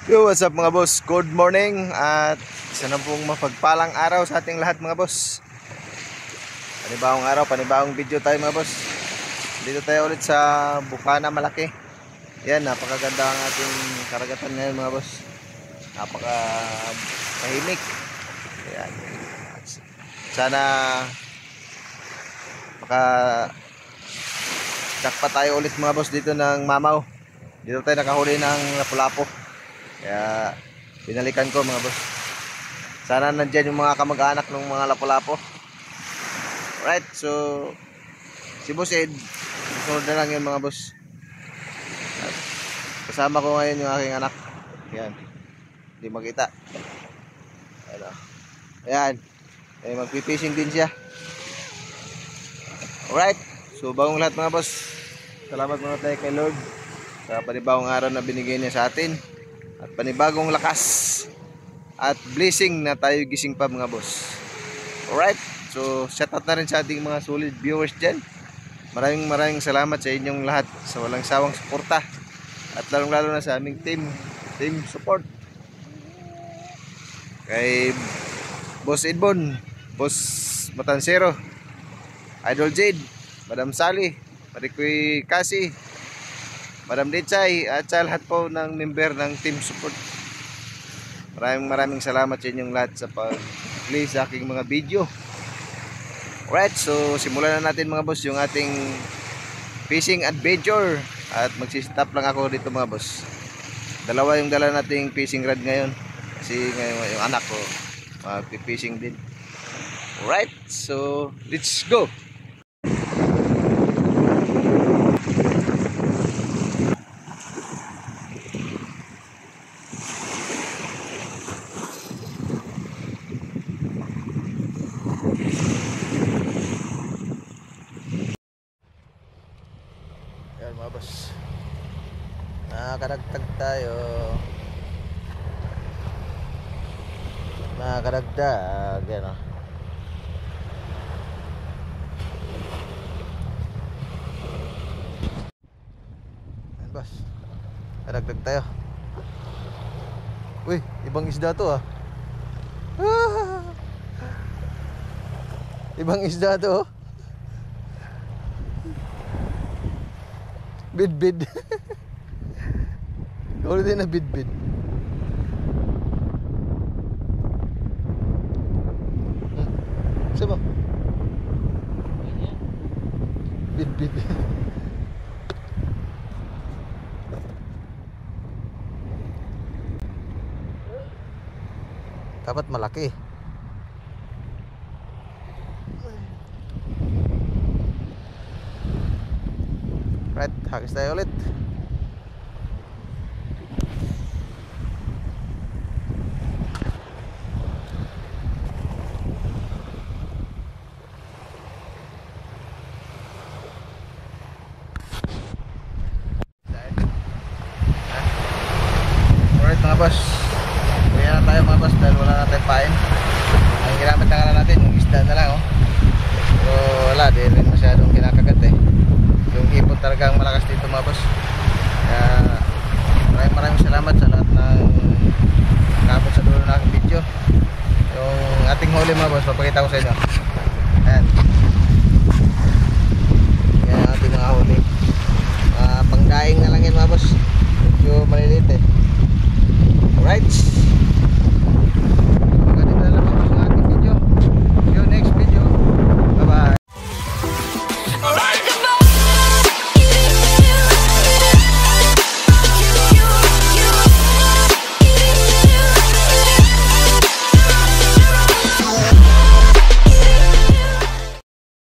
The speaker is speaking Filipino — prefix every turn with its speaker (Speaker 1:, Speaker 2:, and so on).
Speaker 1: Yo, what's up mga boss? Good morning at isa na pong mapagpalang araw sa ating lahat mga boss. Panibagong araw, panibagong video tayo mga boss. Dito tayo ulit sa Bukana Malaki. Yan, napakaganda ang ating karagatan ngayon mga boss. Napaka tahimik. Yan. Sana maka jackpot tayo ulit mga boss dito ng Mamaw. Dito tayo nakahuli ng lapu-lapu. Kaya binalikan ko mga boss. Sana nandyan yung mga kamag-anak ng mga lapu-lapu. Right, so si Boss Ed, sunod na lang yun mga boss. At kasama ko ngayon yung aking anak. Yan, hindi makita. Ayan, magpipishing din siya. Alright, so bagong lahat mga boss, salamat muna tayo kay Lord sa panibagong araw na binigay niya sa atin. At panibagong lakas at blessing na tayo gising pa mga boss. Alright, so shout out na rin sa ating mga solid viewers dyan. Maraming salamat sa inyong lahat sa walang sawang suporta. At lalong lalo na sa aming team support. Kay Boss Edbon, Boss Matansero, Idol Jade, Madam Sally, Marikoy Kasi, Madam Dechay, at sa lahat po ng member ng team support. Maraming salamat sa inyong lahat sa pag-play sa aking mga video. Alright, so simulan na natin mga boss yung ating fishing adventure. At magsistop lang ako dito mga boss. Dalawa yung dala nating fishing rod ngayon. Kasi ngayon yung anak ko mag-fishing din. Alright, so let's go! Yan mga boss, nakakadagdag tayo. Nakakadagdag yan o. Yan boss, kadagdag tayo. Uy, ibang isda to ah. Ibang isda to oh. Bid-bid. Ulit din na bid-bid. Saan ba? Bid-bid. Dapat malaki. Right, hagis tayo ulit. Alright mga boss, uwi na tayo mga boss dahil wala na tayong pain. Ang ginamit na nga natin yung isda na lang oh. So wala, di rin masyadong kinakagat eh. Yung hipon talagang malakas dito mga boss. Kaya maraming salamat sa lahat ng nakabot sa dulo ng aking video. Yung ating huli mga boss, papakita ko sa inyo. Ayan, yan ang ating mga huli. Pangdaing na lang yan mga boss. Medyo maliliit eh.